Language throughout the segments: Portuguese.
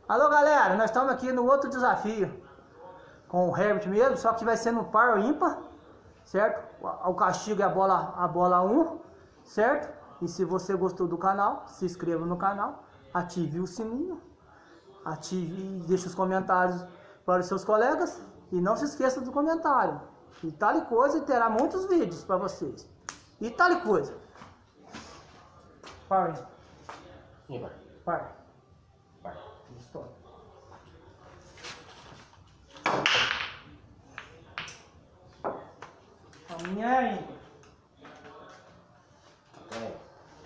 Alô galera, nós estamos aqui no outro desafio com o Herbert mesmo, só que vai ser no par ou ímpar, certo? O castigo é a bola 1, certo? E se você gostou do canal, se inscreva no canal, ative o sininho, ative e deixe os comentários para os seus colegas e não se esqueça do comentário. E tal e coisa, terá muitos vídeos para vocês. E tal e coisa. Par. Ímpar. Par. Par. História. A minha é ímpar. É.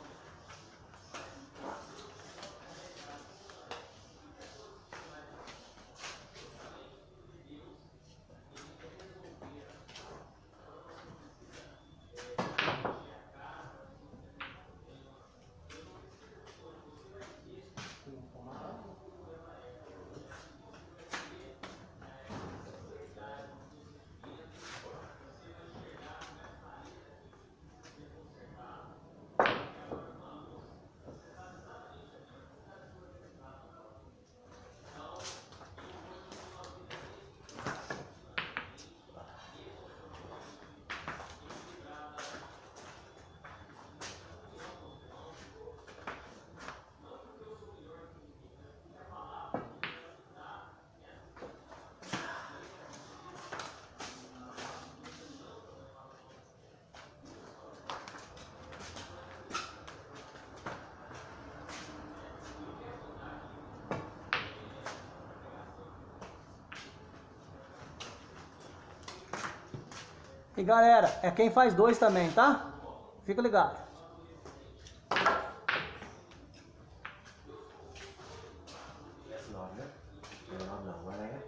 E galera, é quem faz 2 também, tá? Fica ligado. Esse 9, né? 9 não, vai lá, né?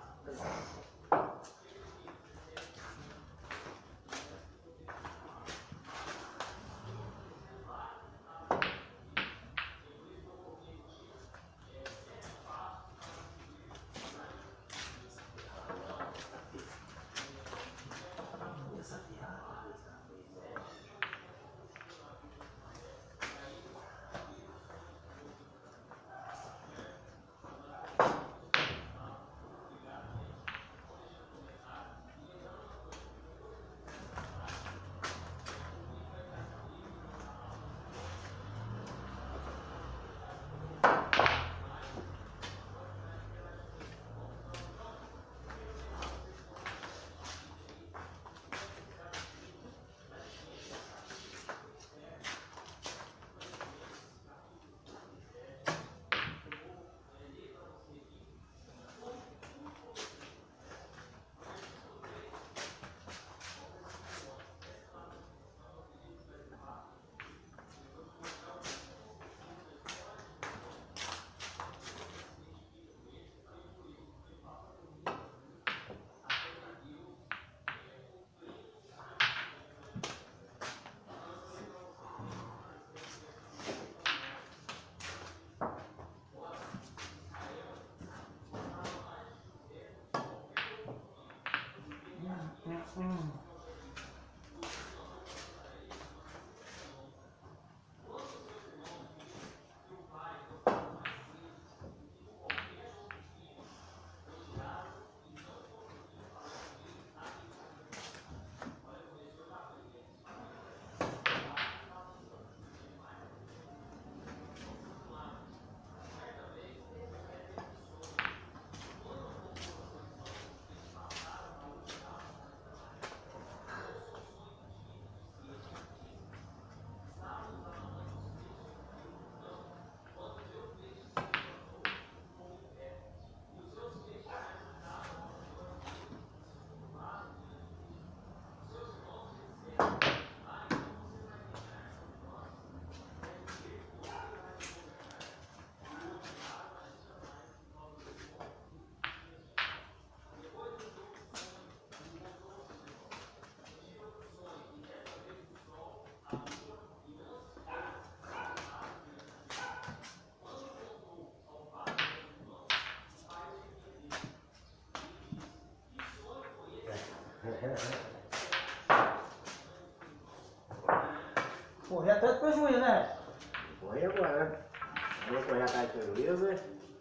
Correr até do prejuízo, né? Corre agora, né? Vou correr atrás do prejuízo, né?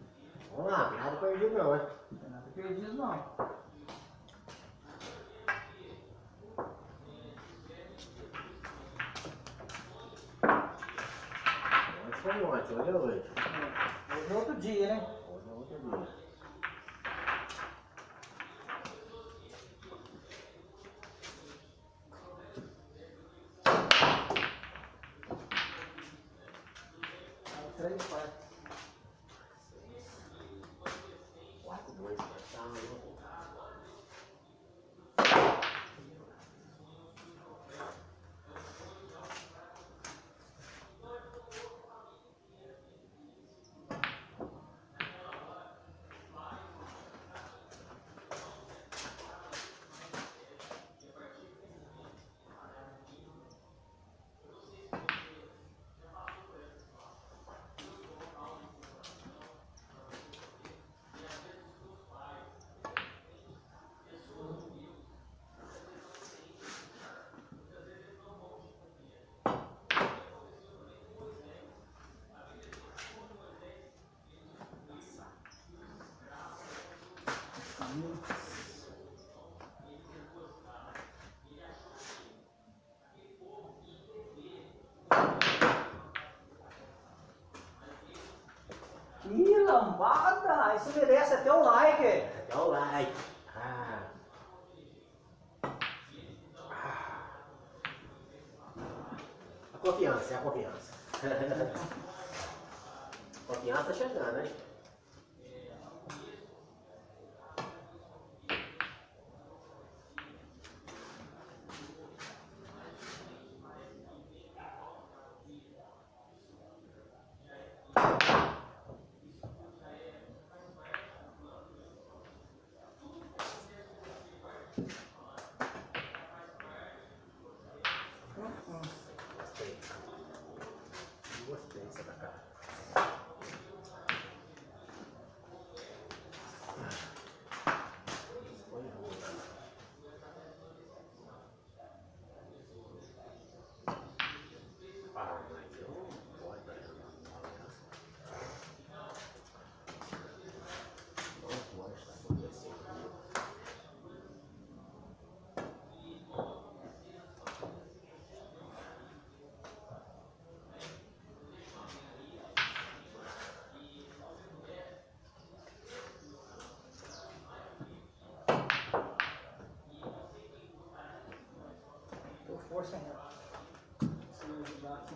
Vamos lá, nada perdido não, hein? Não tem nada perdido não. Hoje foi ontem, hoje é hoje. Hoje é outro dia, né? Hoje é outro dia. Três, quatro. 4-2 pra cá, né? Ih, lambada! Isso merece até um like. Dá o like. A confiança, é a confiança. A confiança tá chegando, hein? Gostei. Gostei dessa da cara. Foi boa. Mas eu não gosto da não gosto de estar acontecendo comigo. Tô força ainda. Se eu ajudar aqui.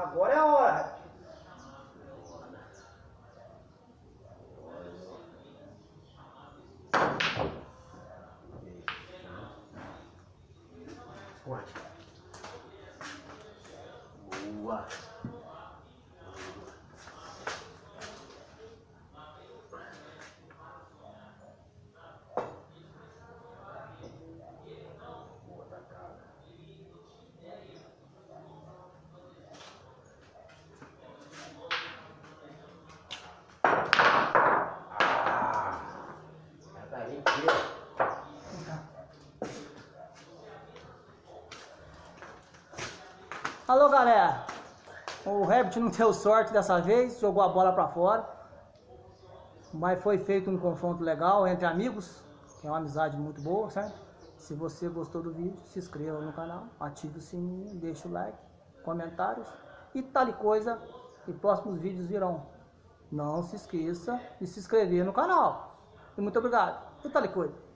Agora é a hora. Forte. Boa. Boa tacada. Já tá inteiro. Alô, galera. O Herbert não deu sorte dessa vez, jogou a bola pra fora. Mas foi feito um confronto legal entre amigos, que é uma amizade muito boa, certo? Se você gostou do vídeo, se inscreva no canal, ative o sininho, deixa o like, comentários e tal coisa, e próximos vídeos virão. Não se esqueça de se inscrever no canal. E muito obrigado. E tal coisa.